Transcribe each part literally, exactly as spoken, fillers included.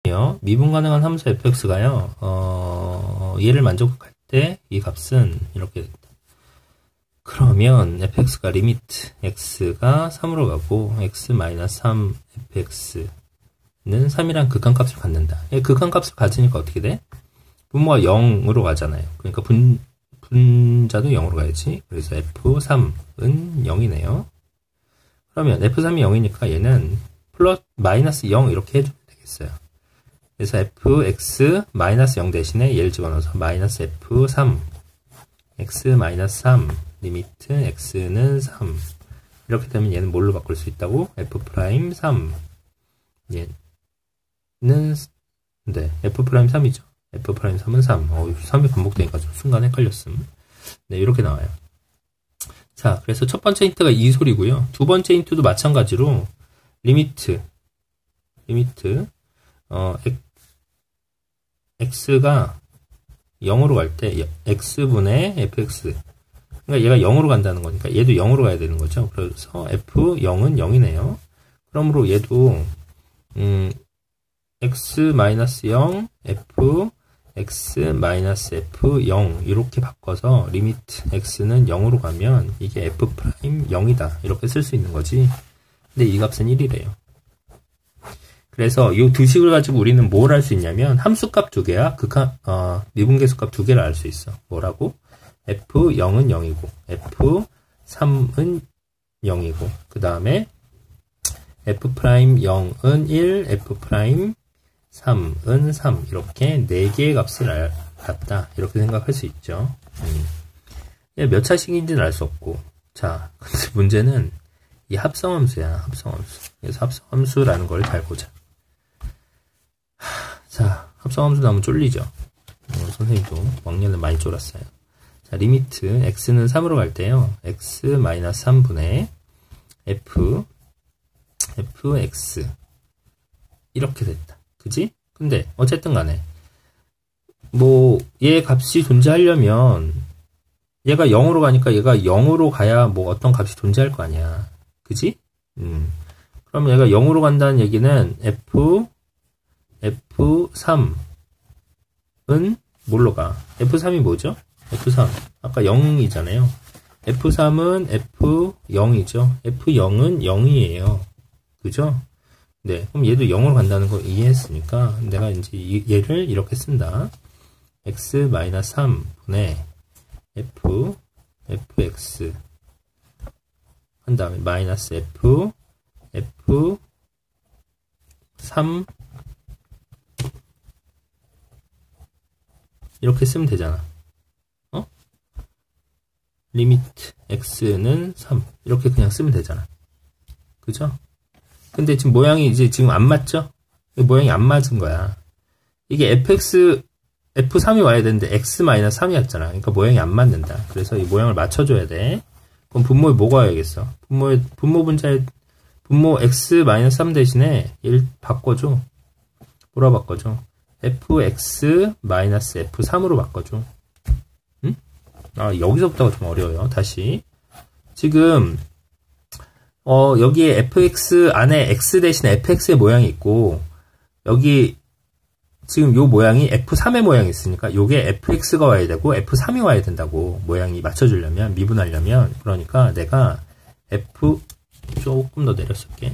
그렇다며 미분 가능한 함수 fx가요, 어, 얘를 만족할 때 이 값은 이렇게 됐다. 그러면 fx가 리미트 x가 삼으로 가고 x 마이너스 삼 fx는 삼이란 극한값을 갖는다. 극한값을 가지니까 어떻게 돼? 분모가 영으로 가잖아요. 그러니까 분, 분자도 영으로 가야지. 그래서 에프 삼은 영이네요. 그러면 에프 삼이 영이니까 얘는 플러스 마이너스 영 이렇게 해주면 되겠어요. 그래서 fx 마이너스 영 대신에 얘를 집어넣어서 마이너스 에프 삼 x 마이너스 삼 리미트 x는 삼 이렇게 되면 얘는 뭘로 바꿀 수 있다고? f 프라임 삼 얘는 네 f 프라임 삼이죠. f 프라임 삼은 삼. 어, 삼이 반복되니까 좀 순간 헷갈렸음. 네, 이렇게 나와요. 자, 그래서 첫 번째 힌트가 이 소리고요. 두 번째 힌트도 마찬가지로 리미트 리미트 어 x가 영으로 갈 때 x분의 fx 그러니까 얘가 영으로 간다는 거니까 얘도 영으로 가야 되는 거죠. 그래서 f 영은 영이네요. 그러므로 얘도 음 x 마이너스 영 f x 마이너스 f 영 이렇게 바꿔서 리미트 x는 영으로 가면 이게 f 프라임 영이다 이렇게 쓸 수 있는 거지. 근데 이 값은 일이래요. 그래서 이 두 식을 가지고 우리는 뭘 할 수 있냐면 함수값 두 개야 극한 어, 미분계수값 두 개를 알 수 있어. 뭐라고? 에프 영은 영이고 에프 삼은 영이고 그 다음에 f 프라임 영은 일, f 프라임 삼은 삼 이렇게 네 개의 값을 알, 갖다 이렇게 생각할 수 있죠. 음. 몇 차식인지는 알 수 없고 자 근데 문제는 이 합성함수야. 합성함수. 그래서 합성함수라는 걸 잘 보자. 하, 자 합성함수 나오면 쫄리죠. 어, 선생님도 왕년에 많이 쫄았어요. 자 리미트 x는 삼으로 갈 때요. x 마이너스 삼분의 f fx 이렇게 됐다. 그지? 근데 어쨌든 간에 뭐 얘 값이 존재하려면 얘가 영으로 가니까 얘가 영으로 가야 뭐 어떤 값이 존재할 거 아니야. 그지? 음. 그럼 얘가 영으로 간다는 얘기는 f 에프 삼은 뭘로 가? 에프 삼이 뭐죠? 에프 삼. 아까 영이잖아요. 에프 삼은 에프 영이죠. 에프 영은 영이에요. 그죠? 네. 그럼 얘도 영으로 간다는 거 이해했으니까 내가 이제 얘를 이렇게 쓴다. x 마이너스 삼분의 f fx 한 다음에 마이너스 f f 삼 이렇게 쓰면 되잖아. 어? 리미트 x는 삼 이렇게 그냥 쓰면 되잖아. 그죠? 근데 지금 모양이 이제 지금 안 맞죠? 모양이 안 맞은 거야. 이게 fx 에프 삼이 와야 되는데 x 마이너스 삼이었잖아. 그러니까 모양이 안 맞는다. 그래서 이 모양을 맞춰줘야 돼. 그럼 분모에 뭐가 와야겠어? 분모에 분모 분자에 분모 x 마이너스 삼 대신에 얘를 바꿔줘. 뭐라 바꿔줘? fx 마이너스 에프 삼으로 바꿔줘. 응? 아 여기서부터가 좀 어려워요. 다시 지금 어 여기에 fx 안에 x 대신에 fx의 모양이 있고 여기 지금 요 모양이 에프 삼의 모양이 있으니까 요게 fx가 와야 되고 에프 삼이 와야 된다고. 모양이 맞춰주려면 미분하려면. 그러니까 내가 f 조금 더 내렸을게.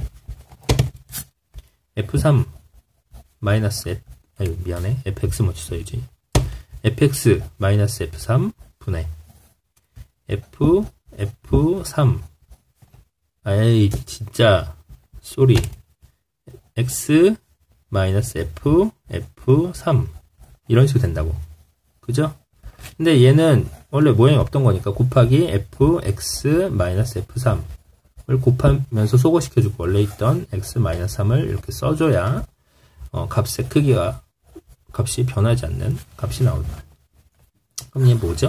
에프 삼 마이너스 f 아유 미안해 fx 먼저 써야지. fx 마이너스 에프 삼 분의 f 에프 삼 아이 진짜 쏘리 x 마이너스 f 에프 삼 이런 식으로 된다고. 그죠? 근데 얘는 원래 모양이 없던 거니까 곱하기 fx 마이너스 에프 삼을 곱하면서 소거시켜주고 원래 있던 x 마이너스 삼을 이렇게 써줘야 어, 값의 크기가 값이 변하지 않는 값이 나온다. 그럼 얘 뭐죠?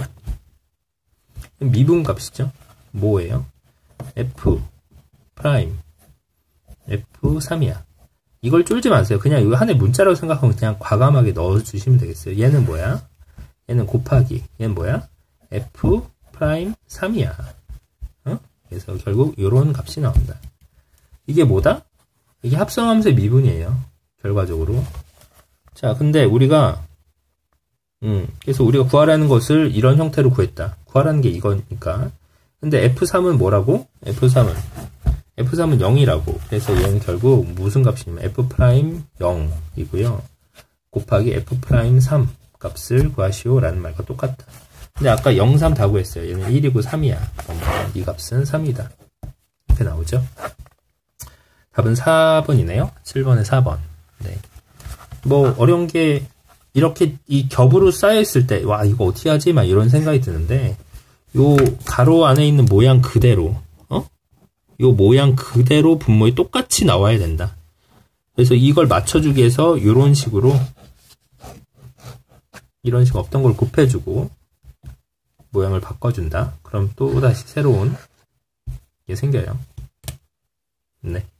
미분 값이죠? 뭐예요? f 프라임 에프 삼이야. 이걸 쫄지 마세요. 그냥 이거 하나의 문자라고 생각하면 그냥 과감하게 넣어주시면 되겠어요. 얘는 뭐야? 얘는 곱하기. 얘는 뭐야? f 프라임 삼이야. 어? 그래서 결국 이런 값이 나온다. 이게 뭐다? 이게 합성함수의 미분이에요. 결과적으로. 자, 근데 우리가, 음, 그래서 우리가 구하라는 것을 이런 형태로 구했다. 구하라는 게 이거니까. 근데 에프 삼은 뭐라고? 에프 삼은, 에프 삼은 영이라고. 그래서 얘는 결국 무슨 값이냐면 F 프라임 영이고요. 곱하기 F 프라임 삼 값을 구하시오 라는 말과 똑같다. 근데 아까 영, 삼 다 구했어요. 얘는 일이고 삼이야. 이 값은 삼이다. 이렇게 나오죠. 답은 사 번이네요. 칠 번에 사 번. 네. 뭐, 어려운 게, 이렇게 이 겹으로 쌓여있을 때, 와, 이거 어떻게 하지? 막 이런 생각이 드는데, 요 가로 안에 있는 모양 그대로, 어? 요 모양 그대로 분모에 똑같이 나와야 된다. 그래서 이걸 맞춰주기 위해서 요런 식으로, 이런 식으로 없던 걸 곱해주고, 모양을 바꿔준다. 그럼 또 다시 새로운 게 생겨요. 네.